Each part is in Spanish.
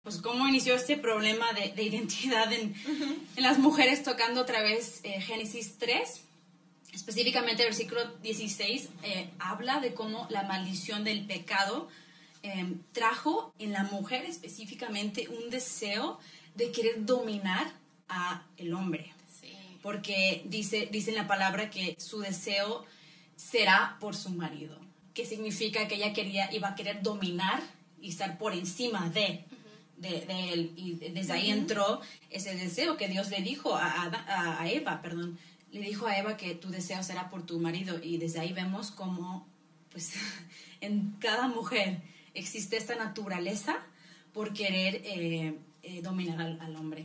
pues cómo inició este problema de identidad en las mujeres, tocando otra vez Génesis 3, específicamente el versículo 16, habla de cómo la maldición del pecado trajo en la mujer específicamente un deseo de querer dominar a el hombre. Sí. Porque dice en la palabra que su deseo será por su marido, que significa que ella iba a querer dominar y estar por encima de él, y desde ahí entró ese deseo que Dios le dijo a Eva, le dijo a Eva que tu deseo será por tu marido, y desde ahí vemos cómo pues en cada mujer existe esta naturaleza por querer dominar al hombre,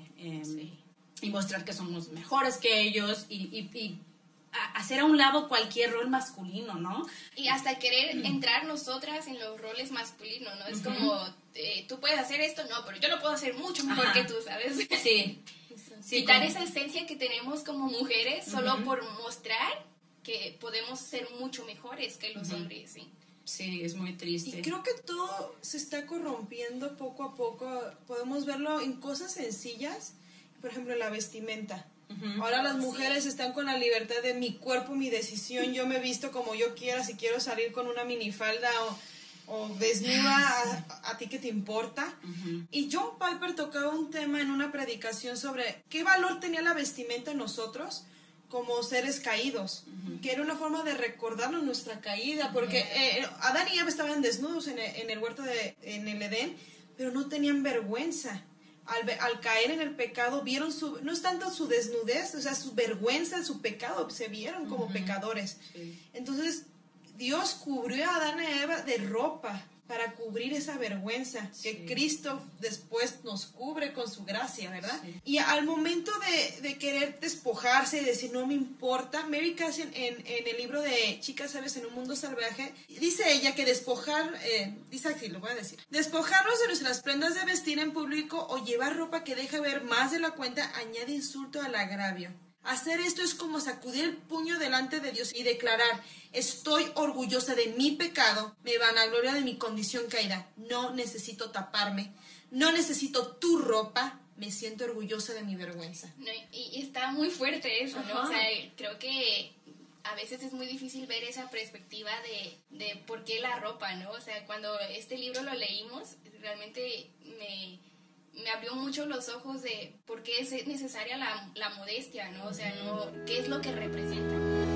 y mostrar que somos mejores que ellos, y hacer a un lado cualquier rol masculino, ¿no? Y hasta querer entrar nosotras en los roles masculinos, ¿no? Es como, tú puedes hacer esto, no, pero yo lo puedo hacer mucho mejor que tú, ¿sabes? Sí. Quitar esa esencia que tenemos como mujeres solo por mostrar que podemos ser mucho mejores que los hombres, sí. Sí, es muy triste. Y creo que todo se está corrompiendo poco a poco. Podemos verlo en cosas sencillas, por ejemplo, la vestimenta. Ahora las mujeres están con la libertad de mi cuerpo, mi decisión. Yo me visto como yo quiera, si quiero salir con una minifalda o desnuda, a ti qué te importa. Y John Piper tocaba un tema en una predicación sobre qué valor tenía la vestimenta en nosotros como seres caídos, que era una forma de recordarnos nuestra caída, porque Adán y Eva estaban desnudos en el huerto en el Edén, pero no tenían vergüenza. Al caer en el pecado vieron no es tanto su desnudez, o sea, su vergüenza, su pecado, se vieron como pecadores. Entonces Dios cubrió a Adán y a Eva de ropa para cubrir esa vergüenza que Cristo después nos cubre con su gracia, ¿verdad? Y al momento de querer despojarse y decir no me importa, Mary Cassin en el libro de Chicas Sabias en un mundo salvaje, dice ella que dice así, lo voy a decir: despojarnos de nuestras prendas de vestir en público o llevar ropa que deje ver más de la cuenta añade insulto al agravio. Hacer esto es como sacudir el puño delante de Dios y declarar: estoy orgullosa de mi pecado, me vanaglorio de mi condición caída, no necesito taparme, no necesito tu ropa, me siento orgullosa de mi vergüenza. No, y está muy fuerte eso, ¿no? O sea, creo que a veces es muy difícil ver esa perspectiva de por qué la ropa, ¿no? O sea, cuando este libro lo leímos, realmente me abrió mucho los ojos de por qué es necesaria la modestia, ¿no? O sea, no, ¿qué es lo que representa?